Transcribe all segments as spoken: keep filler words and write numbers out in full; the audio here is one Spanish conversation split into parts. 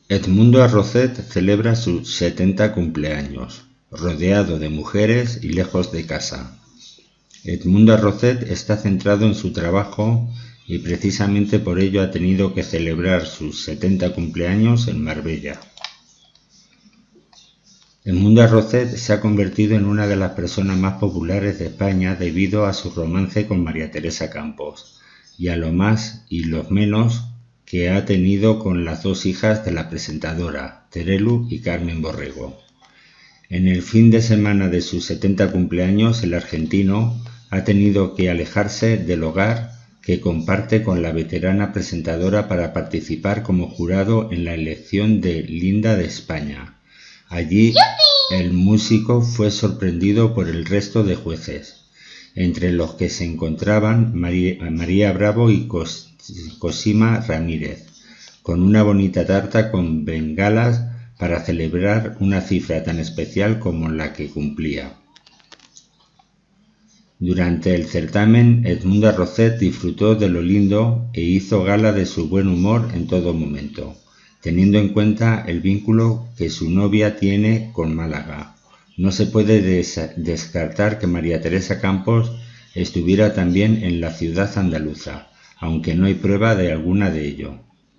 Edmundo Arrocet celebra sus setenta cumpleaños, rodeado de mujeres y lejos de casa. Edmundo Arrocet está centrado en su trabajo y precisamente por ello ha tenido que celebrar sus setenta cumpleaños en Marbella. Edmundo Arrocet se ha convertido en una de las personas más populares de España debido a su romance con María Teresa Campos y a lo más y los menos que ha tenido con las dos hijas de la presentadora, Terelu y Carmen Borrego. En el fin de semana de sus setenta cumpleaños, el argentino ha tenido que alejarse del hogar que comparte con la veterana presentadora para participar como jurado en la elección de Linda de España. Allí, el músico fue sorprendido por el resto de jueces, entre los que se encontraban María, María Bravo y Cos Cosima Ramírez, con una bonita tarta con bengalas para celebrar una cifra tan especial como la que cumplía. Durante el certamen, Edmundo Arrocet disfrutó de lo lindo e hizo gala de su buen humor en todo momento, teniendo en cuenta el vínculo que su novia tiene con Málaga. No se puede des descartar que María Teresa Campos estuviera también en la ciudad andaluza, aunque no hay prueba de alguna de ello.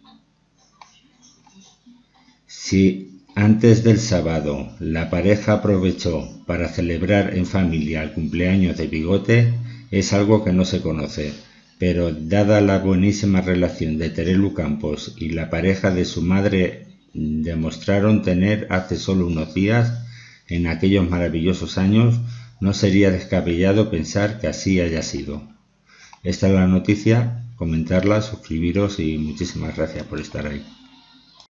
Si antes del sábado la pareja aprovechó para celebrar en familia el cumpleaños de Bigote, es algo que no se conoce, pero dada la buenísima relación de Terelu Campos y la pareja de su madre demostraron tener hace solo unos días, en aquellos maravillosos años, no sería descabellado pensar que así haya sido. Esta es la noticia, comentarla, suscribiros y muchísimas gracias por estar ahí.